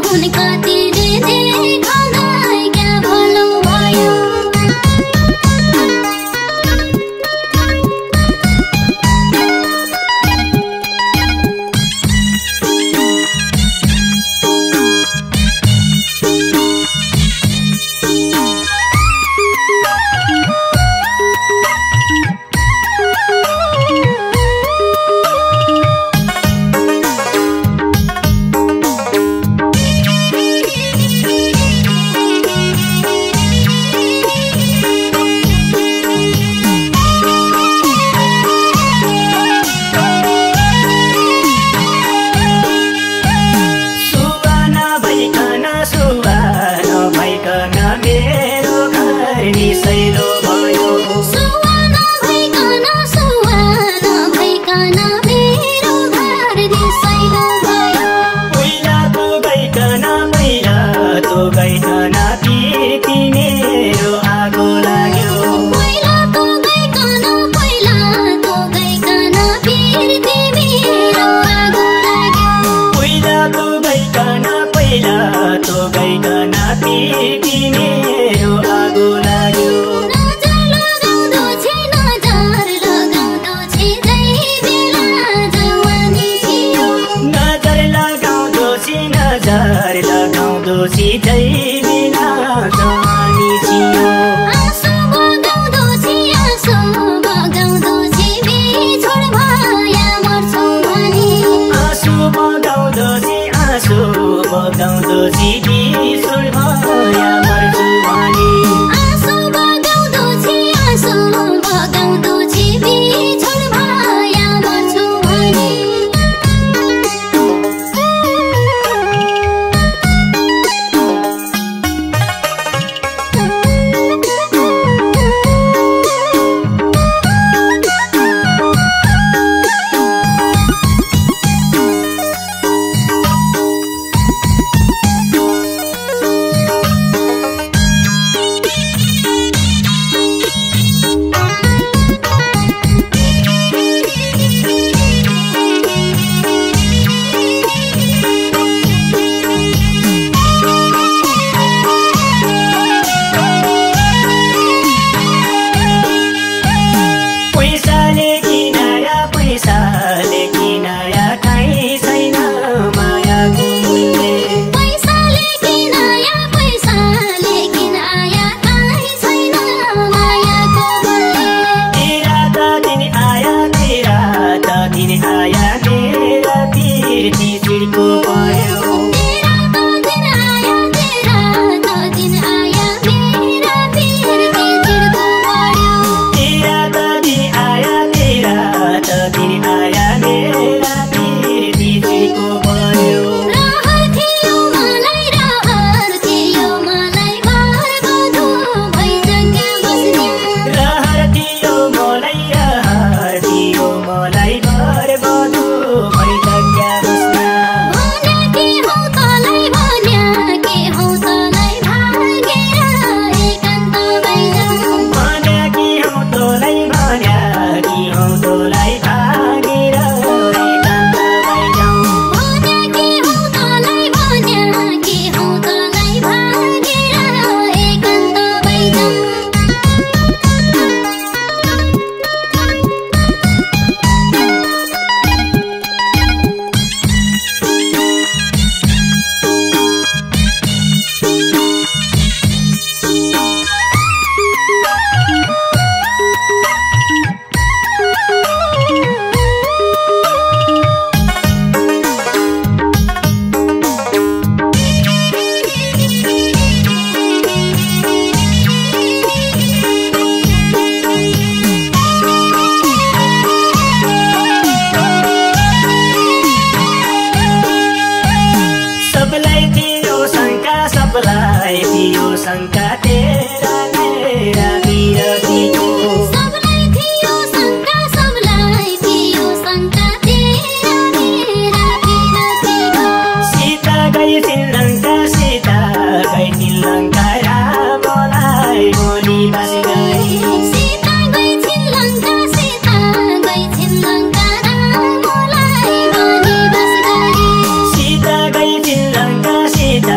सीता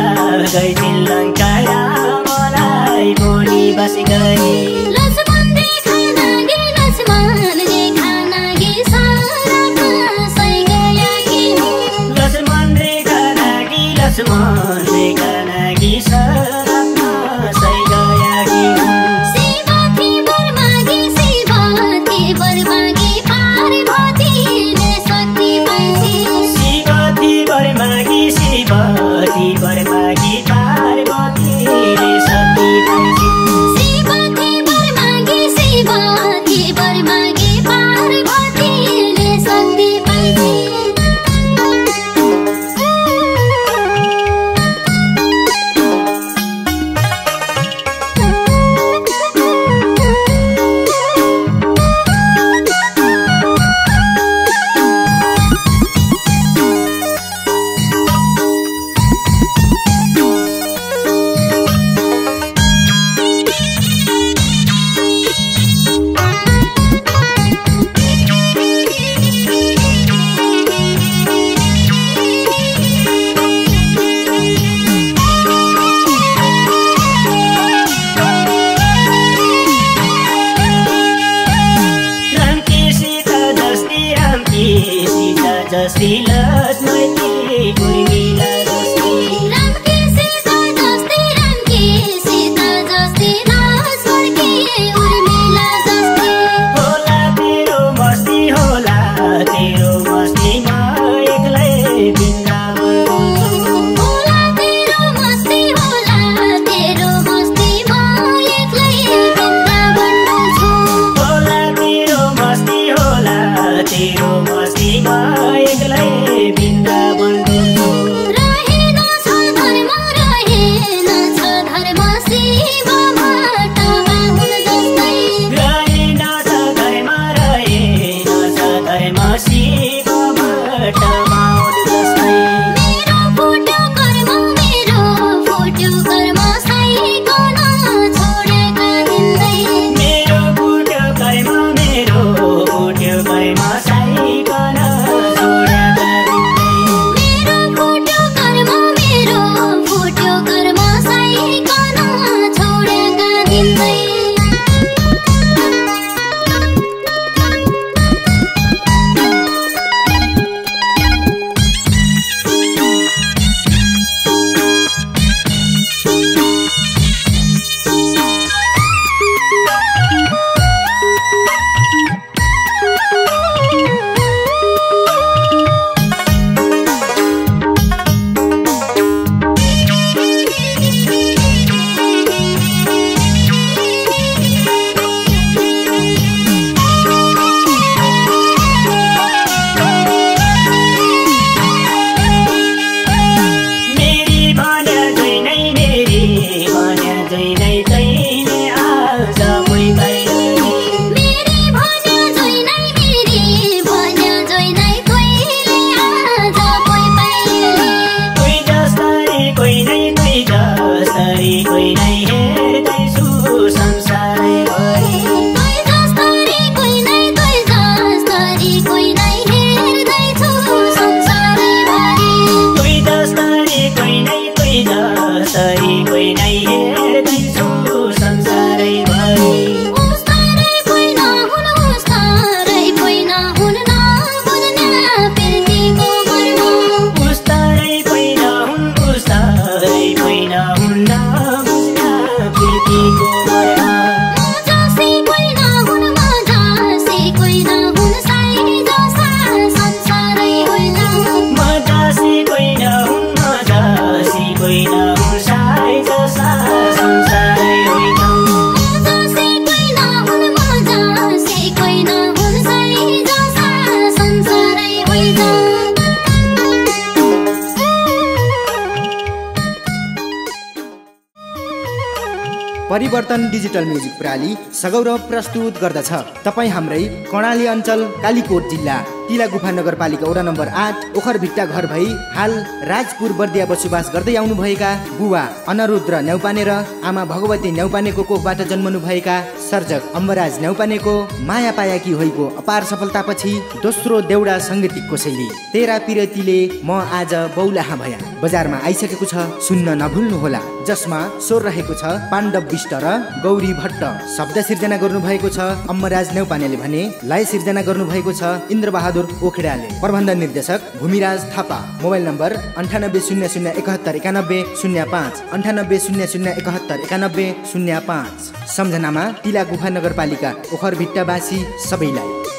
लक्ष्मण रेखा नागी सरात्मा सै गएकी हुन्। शिव वर मागी पार्वतीले शक्ति पाइछे। शिव वर मागी पार्वतीले शक्ति पाइछे। शिव वर मागी पार्वतीले शक्ति पाइछे। जस्ती लक्ष्मणकी उर्मिला जस्ती। रामकी सीता जस्ती लक्ष्मणकी उर्मिला जस्ती। होला तेरो मस्तीमा एक्लै वृन्दावन डुल्छु। होला तेरो मस्तीमा एक्लै वृन्दावन डुल्छु। होला तेरो मस्तीमा एक्लै वृन्दावन डुल्छु। रहेन छ धर्म शिव भट्ट बाहुन जस्तै। रहेन छ धर्म शिव भट्ट बाहुन जस्तै। मेरो फुट्यो कर्म साइकन छोडेका दिन्दै। मेरो फुट्यो कर्म साइकन छोडेका दिन्दै। मेरो फुट्यो कर्म साइकन छोडेका दिन्दै। परिवर्तन डिजिटल म्युजिक प्रणाली सगौरव प्रस्तुत गर्दछ। तपाई हाम्रै कर्णाली अञ्चल कालीकोट जिल्ला तिला गुफा नगरपालिका वडा नम्बर 8 ओखरभिट्टा घर भई हाल राजपुर बर्दिया बसोबास गर्दै आउनुभएका बुवा अनरुद्र न्यौपाने र आमा भगवती न्यौपानेको कोखबाट जन्मनु भएका सर्जक अम्बराज न्यौपानेको माया पायाकी होइको अपार सफलतापछि दोस्रो देउडा संगीतको शैली तेरा पिरतीले म आज बौलाहा भया बजारमा आइसकेको छ। सुन्न नभुल्नुहोला, जसमा स्वर रहेको छ पाण्डव विष्ट र गौरी भट्ट। शब्द सिर्जना गर्नुभएको छ अम्बराज न्यौपानेले भने लय सिर्जना गर्नुभएको छ इन्द्रबहादुर बहादुर ओखिडाले। प्रबन्ध निर्देशक भूमिराज थापा। Mobile number 9800719105 9800719105। सम्झनामा तिला गुफा नगरपालिका ओखरभिट्टावासी सबैलाई।